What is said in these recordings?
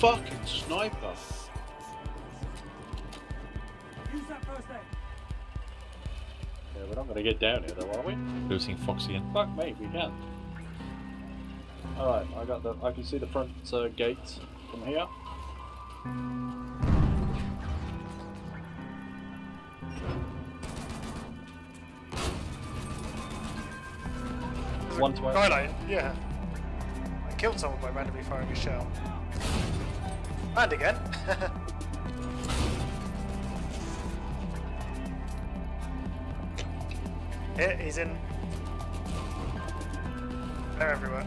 fucking sniper. Use that first aid. Yeah, we're not going to get down here though, are we? Losing Foxy in. Fuck me, we can. Alright, I can see the front gate from here. One to eight. Skylight, yeah. I killed someone by randomly firing a shell. And again. Here, he's in. They're everywhere.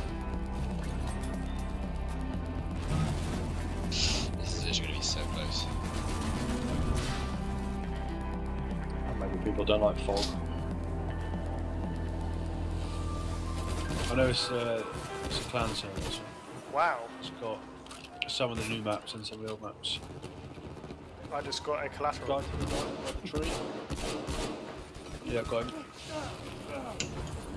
This is actually going to be so close. Maybe people don't like fog. I know it's a clan server, so Wow. it's got some of the new maps and some of the old maps. I just got a collateral. Guy to the right, by the tree. Yeah, got him.